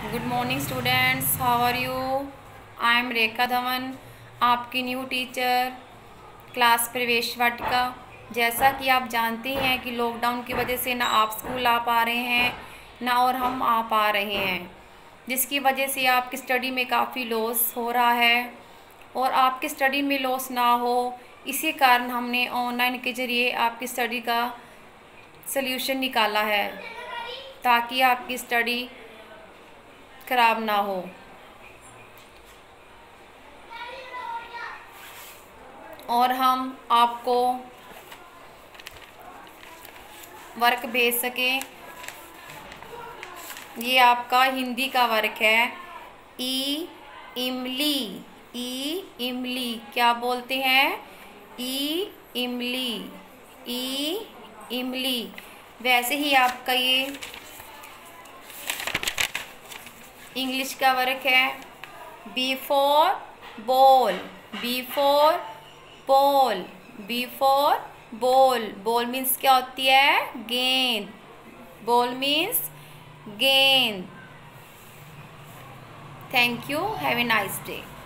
Good morning students, how are you? I am Rekha Dhawan, आपकी new teacher, class प्रवेश वाटिका। जैसा कि आप जानते हैं कि लॉकडाउन की वजह से ना आप स्कूल आ पा रहे हैं ना और हम आ पा रहे हैं, जिसकी वजह से आपकी स्टडी में काफ़ी लॉस हो रहा है। और आपकी स्टडी में लॉस ना हो, इसी कारण हमने ऑनलाइन के ज़रिए आपकी स्टडी का सल्यूशन निकाला है, ताकि आपकी स्टडी खराब ना हो। और हम आपको वर्क भेज सकें। ये आपका हिंदी का वर्क है। इमली, इमली क्या बोलते हैं? इमली, इमली। वैसे ही आपका ये इंग्लिश का वर्क है। Before ball, before ball, before ball. Ball means क्या होती है? गेंद। बॉल मीन्स गेंद। Thank you, have a nice day.